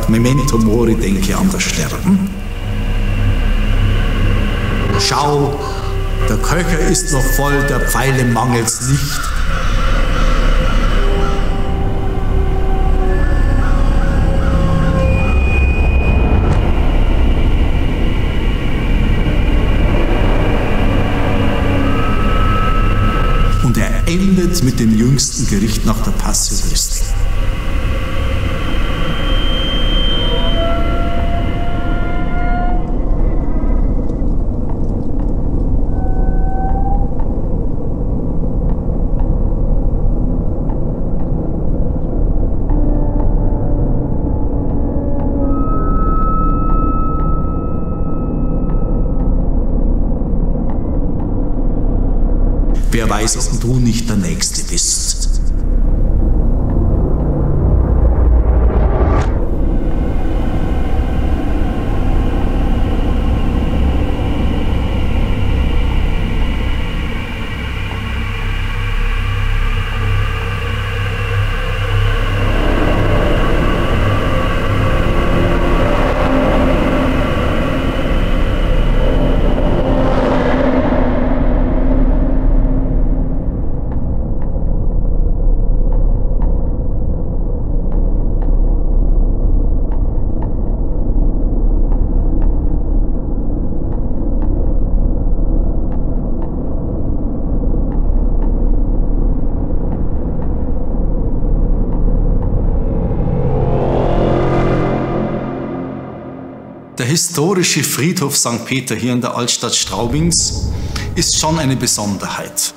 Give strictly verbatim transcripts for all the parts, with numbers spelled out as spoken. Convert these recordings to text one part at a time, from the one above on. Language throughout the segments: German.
Memento Mori, denke an das Sterben. Schau, der Köcher ist noch voll, der Pfeile mangelt's nicht. Und er endet mit dem jüngsten Gericht nach der Passio Christi. Wer weiß, ob du nicht der Nächste bist. Der historische Friedhof Sankt Peter hier in der Altstadt Straubings ist schon eine Besonderheit.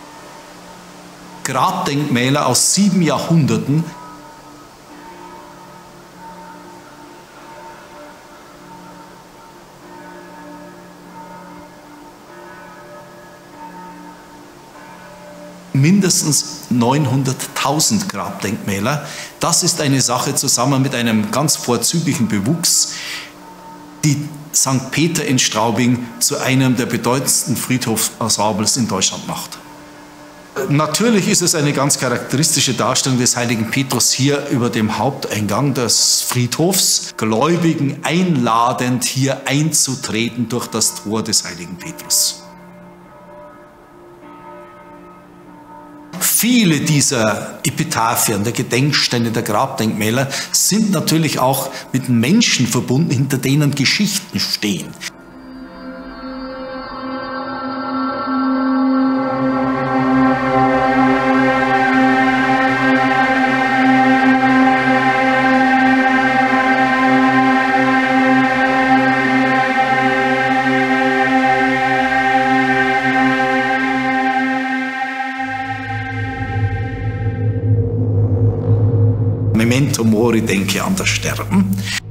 Grabdenkmäler aus sieben Jahrhunderten mindestens neunhunderttausend Grabdenkmäler. Das ist eine Sache zusammen mit einem ganz vorzüglichen Bewuchs, die Sankt Peter in Straubing zu einem der bedeutendsten Friedhofsensembles in Deutschland macht. Natürlich ist es eine ganz charakteristische Darstellung des heiligen Petrus hier über dem Haupteingang des Friedhofs, Gläubigen einladend hier einzutreten durch das Tor des heiligen Petrus. Viele dieser Epitaphien, der Gedenksteine, der Grabdenkmäler sind natürlich auch mit Menschen verbunden, hinter denen Geschichten stehen. Memento Mori, denke an das Sterben.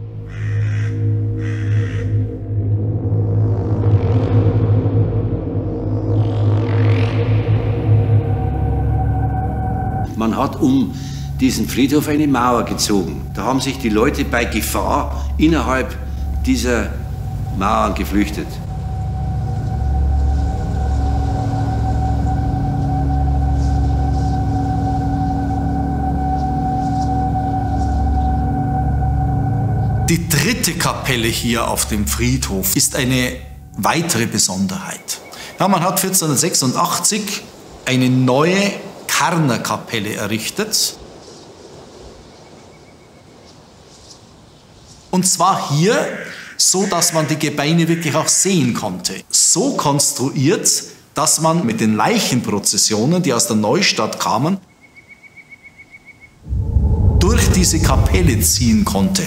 Man hat um diesen Friedhof eine Mauer gezogen. Da haben sich die Leute bei Gefahr innerhalb dieser Mauern geflüchtet. Die dritte Kapelle hier auf dem Friedhof ist eine weitere Besonderheit. Ja, man hat vierzehnhundertsechsundachtzig eine neue Karnerkapelle errichtet. Und zwar hier, so dass man die Gebeine wirklich auch sehen konnte. So konstruiert, dass man mit den Leichenprozessionen, die aus der Neustadt kamen, durch diese Kapelle ziehen konnte.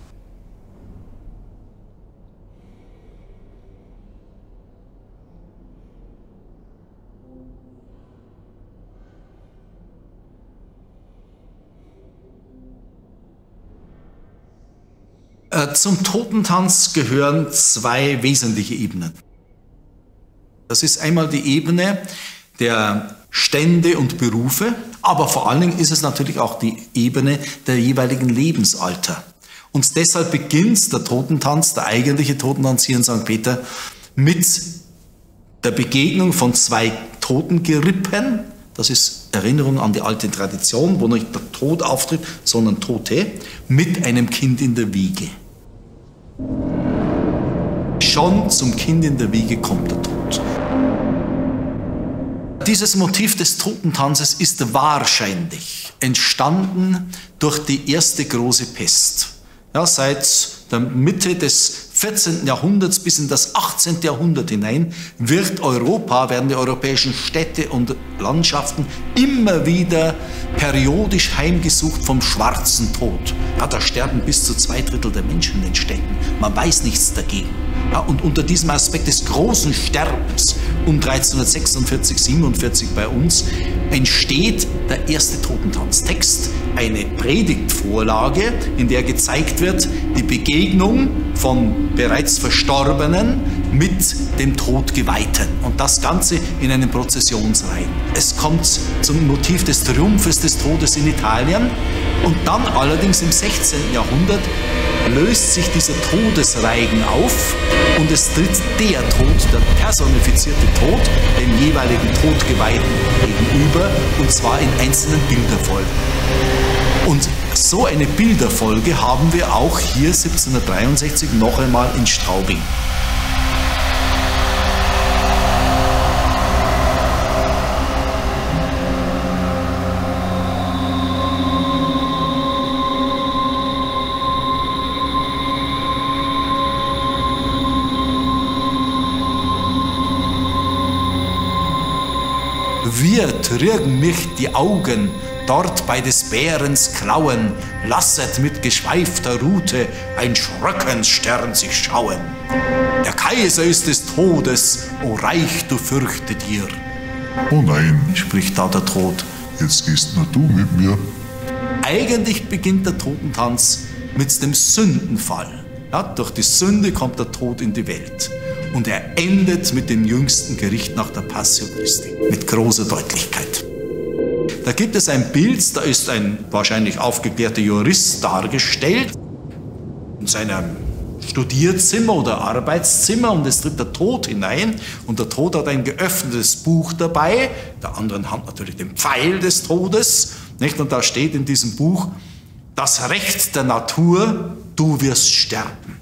Zum Totentanz gehören zwei wesentliche Ebenen. Das ist einmal die Ebene der Stände und Berufe, aber vor allen Dingen ist es natürlich auch die Ebene der jeweiligen Lebensalter. Und deshalb beginnt der Totentanz, der eigentliche Totentanz hier in Sankt Peter, mit der Begegnung von zwei Totengerippen, Das ist Erinnerung an die alte Tradition, wo nicht der Tod auftritt, sondern Tote mit einem Kind in der Wiege. Schon zum Kind in der Wiege kommt der Tod. Dieses Motiv des Totentanzes ist wahrscheinlich entstanden durch die erste große Pest. Ja, seit der Mitte des vierzehnten Jahrhunderts bis in das achtzehnte Jahrhundert hinein wird Europa, werden die europäischen Städte und Landschaften immer wieder periodisch heimgesucht vom schwarzen Tod. Ja, da sterben bis zu zwei Drittel der Menschen in den Städten. Man weiß nichts dagegen. Ja, und unter diesem Aspekt des großen Sterbens um dreizehnhundertsechsundvierzig, siebenundvierzig bei uns entsteht der erste Totentanztext, eine Predigtvorlage, in der gezeigt wird, die Begegnung von bereits Verstorbenen mit dem Todgeweihten. Und das Ganze in einem Prozessionsreihen. Es kommt zum Motiv des Triumphes des Todes in Italien und dann allerdings im sechzehnten Jahrhundert löst sich dieser Todesreigen auf und es tritt der Tod, der personifizierte Tod, dem jeweiligen Todgeweihten gegenüber, und zwar in einzelnen Bilderfolgen. Und so eine Bilderfolge haben wir auch hier siebzehnhundertdreiundsechzig noch einmal in Straubing. Wir trügen mich die Augen dort bei des Bärens Klauen, lasset mit geschweifter Rute ein Schröckensstern sich schauen. Der Kaiser ist des Todes, o Reich, du fürchte dir. Oh nein, spricht da der Tod. Jetzt gehst nur du mit mir. Eigentlich beginnt der Totentanz mit dem Sündenfall. Ja, durch die Sünde kommt der Tod in die Welt. Und er endet mit dem jüngsten Gericht nach der Passio Christi. Mit großer Deutlichkeit. Da gibt es ein Bild, da ist ein wahrscheinlich aufgeklärter Jurist dargestellt. In seinem Studierzimmer oder Arbeitszimmer, und es tritt der Tod hinein. Und der Tod hat ein geöffnetes Buch dabei. Der anderen Hand natürlich den Pfeil des Todes. Nicht? Und da steht in diesem Buch: Das Recht der Natur, du wirst sterben.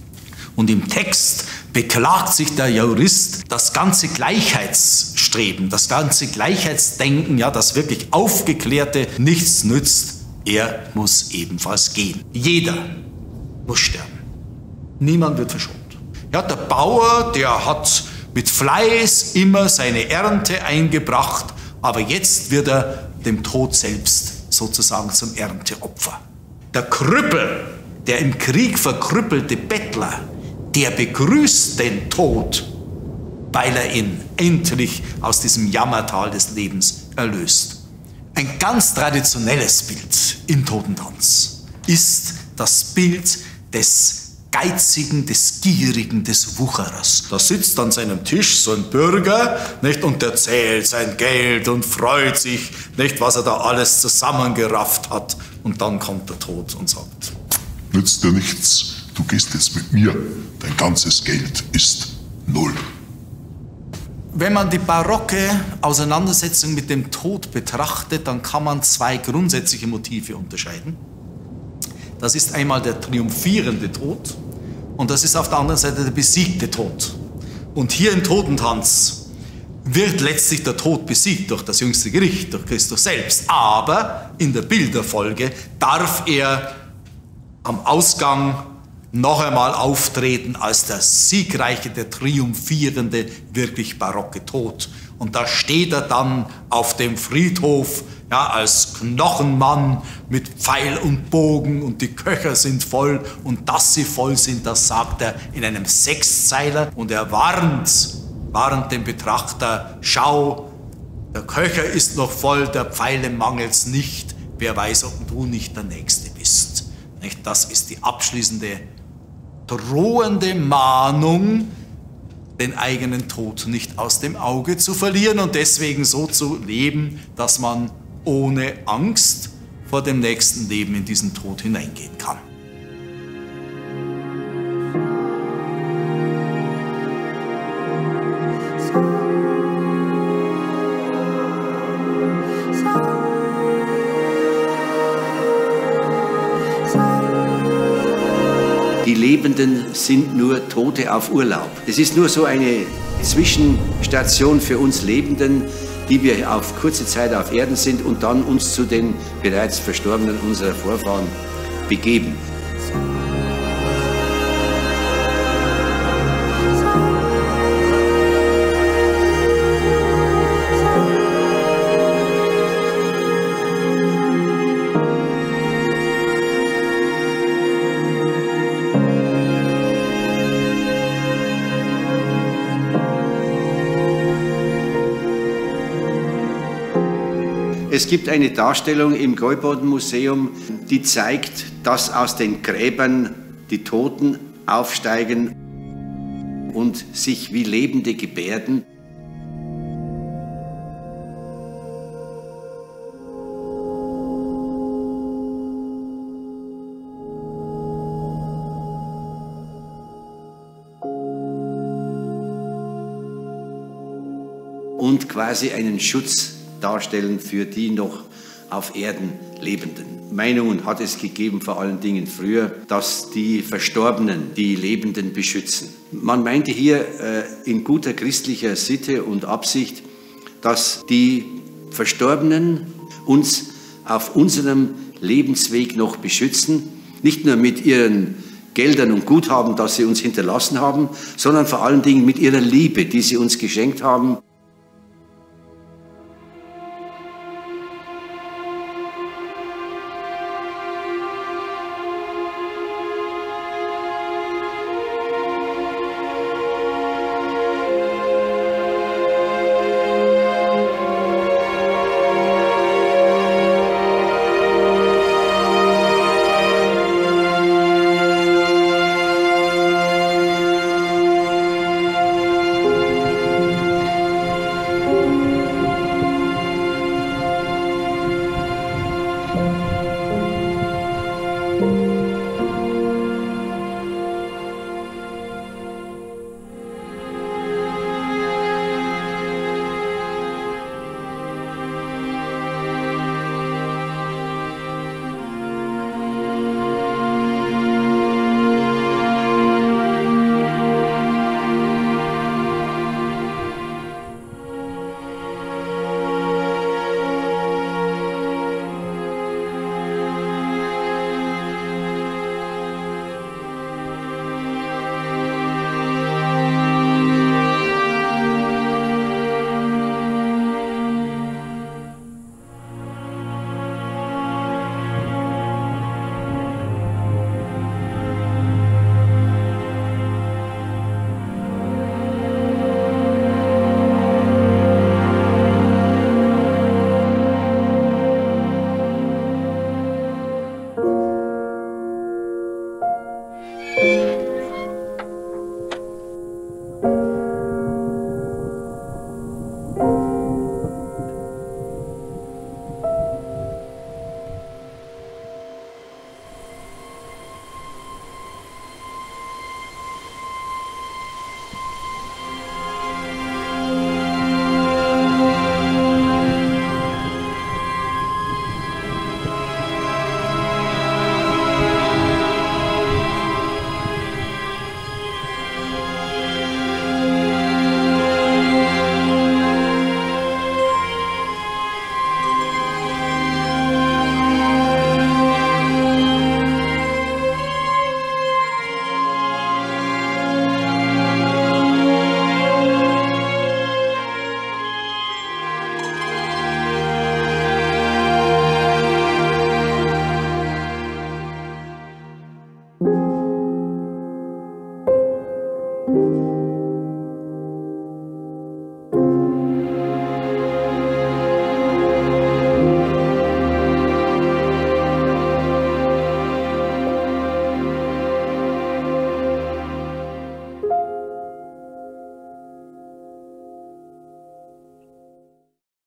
Und im Text beklagt sich der Jurist, das ganze Gleichheitsstreben, das ganze Gleichheitsdenken, ja, das wirklich Aufgeklärte nichts nützt. Er muss ebenfalls gehen. Jeder muss sterben. Niemand wird verschont. Ja, der Bauer, der hat mit Fleiß immer seine Ernte eingebracht, aber jetzt wird er dem Tod selbst sozusagen zum Ernteopfer. Der Krüppel, der im Krieg verkrüppelte Bettler, der begrüßt den Tod, weil er ihn endlich aus diesem Jammertal des Lebens erlöst. Ein ganz traditionelles Bild im Totentanz ist das Bild des Geizigen, des Gierigen, des Wucherers. Da sitzt an seinem Tisch so ein Bürger, nicht, und der zählt sein Geld und freut sich, nicht, was er da alles zusammengerafft hat. Und dann kommt der Tod und sagt: Nützt dir nichts. Du gehst jetzt mit mir. Dein ganzes Geld ist null. Wenn man die barocke Auseinandersetzung mit dem Tod betrachtet, dann kann man zwei grundsätzliche Motive unterscheiden. Das ist einmal der triumphierende Tod und das ist auf der anderen Seite der besiegte Tod. Und hier im Totentanz wird letztlich der Tod besiegt durch das jüngste Gericht, durch Christus selbst. Aber in der Bilderfolge darf er am Ausgang noch einmal auftreten als der siegreiche, der triumphierende, wirklich barocke Tod. Und da steht er dann auf dem Friedhof, ja, als Knochenmann mit Pfeil und Bogen, und die Köcher sind voll, und dass sie voll sind, das sagt er in einem Sechszeiler, und er warnt, warnt den Betrachter: Schau, der Köcher ist noch voll, der Pfeile mangelt's nicht, wer weiß, ob du nicht der Nächste bist. Nicht? Das ist die abschließende drohende Mahnung, den eigenen Tod nicht aus dem Auge zu verlieren und deswegen so zu leben, dass man ohne Angst vor dem nächsten Leben in diesen Tod hineingehen kann. Lebenden sind nur Tote auf Urlaub. Es ist nur so eine Zwischenstation für uns Lebenden, die wir auf kurze Zeit auf Erden sind und dann uns zu den bereits Verstorbenen unserer Vorfahren begeben. Es gibt eine Darstellung im Gäuboden-Museum, die zeigt, dass aus den Gräbern die Toten aufsteigen und sich wie Lebende gebärden. Und quasi einen Schutz darstellen für die noch auf Erden Lebenden. Meinungen hat es gegeben, vor allen Dingen früher, dass die Verstorbenen die Lebenden beschützen. Man meinte hier äh, in guter christlicher Sitte und Absicht, dass die Verstorbenen uns auf unserem Lebensweg noch beschützen, nicht nur mit ihren Geldern und Guthaben, das sie uns hinterlassen haben, sondern vor allen Dingen mit ihrer Liebe, die sie uns geschenkt haben.